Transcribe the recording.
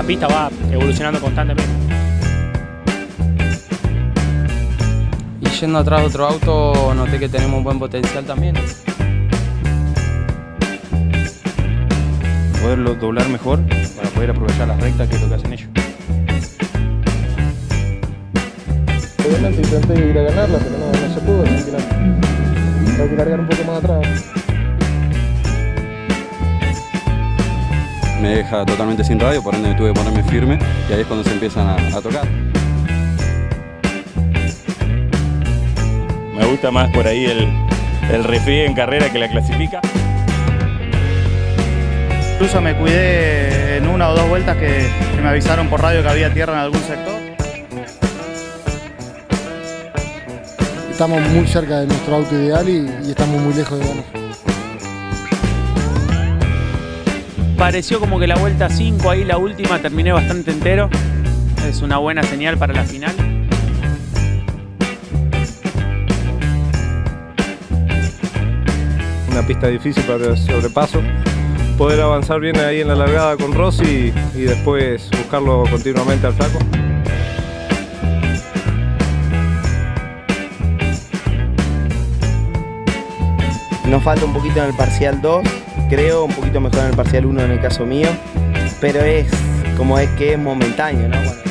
pista va evolucionando constantemente. Y yendo atrás de otro auto, noté que tenemos buen potencial también. Poderlo doblar mejor para poder aprovechar las rectas, que es lo que hacen ellos. Obviamente intenté ir a ganarla, pero no se pudo, así que tengo que largar un poco más atrás. Me deja totalmente sin radio, por ende tuve que ponerme firme y ahí es cuando se empiezan a tocar. Me gusta más por ahí el refriegue en carrera que la clasifica. Incluso me cuidé en una o dos vueltas que me avisaron por radio que había tierra en algún sector. Estamos muy cerca de nuestro auto ideal y estamos muy lejos de ganar. Pareció como que la vuelta 5 ahí, la última, terminé bastante entero. Es una buena señal para la final. Una pista difícil para el sobrepaso. Poder avanzar bien ahí en la largada con Rossi y después buscarlo continuamente al flaco. Nos falta un poquito en el parcial 2, creo, un poquito mejor en el parcial 1 en el caso mío, pero es como es que es momentáneo, ¿no? Bueno,